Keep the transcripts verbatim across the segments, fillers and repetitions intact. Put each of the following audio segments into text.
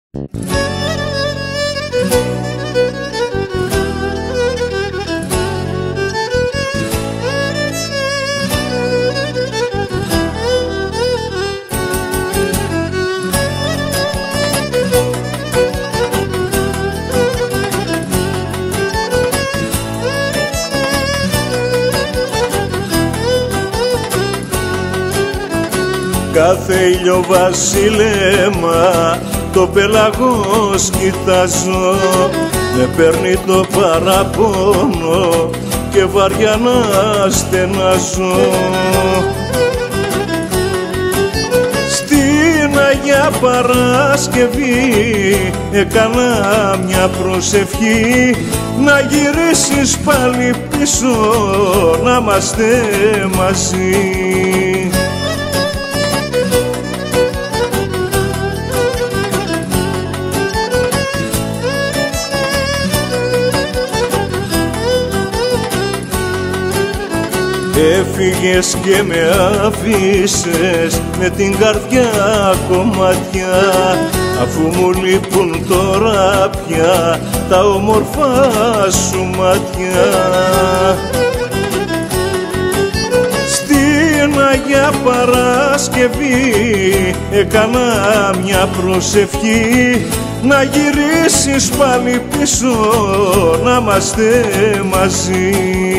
Κάθε ηλιοβασίλεμα το πέλαγος κοιτάζω, με παίρνει το παραπονό και βαριά να στενάζω. Στην Αγία Παρασκευή έκανα μια προσευχή, να γυρίσεις πάλι πίσω, να είμαστε μαζί. Έφυγες και με αφήσες με την καρδιά κομμάτια, αφού μου λείπουν τώρα πια τα όμορφα σου μάτια. Στην Αγία Παρασκευή έκανα μια προσευχή, να γυρίσεις πάλι πίσω, να είμαστε μαζί.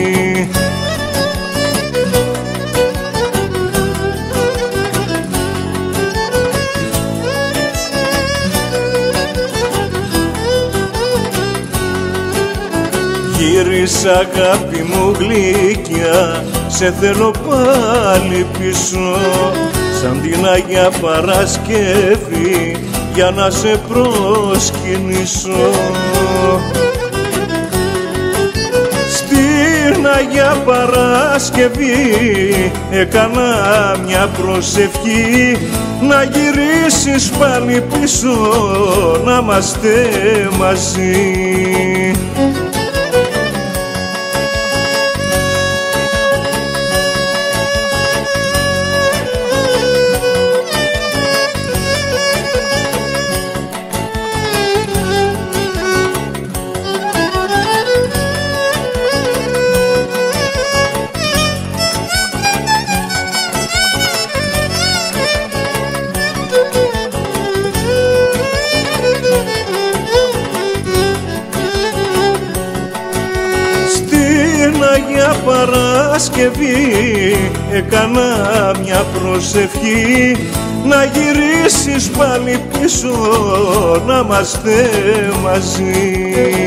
Γύρισα αγάπη μου γλυκιά, σε θέλω πάλι πίσω, σαν την Αγία Παρασκευή, για να σε προσκυνήσω. Στην Αγία Παρασκευή έκανα μια προσευχή, να γυρίσεις πάλι πίσω, να είμαστε μαζί. Αγία Παρασκευή έκανα μια προσευχή, να γυρίσεις πάλι πίσω, να είμαστε μαζί.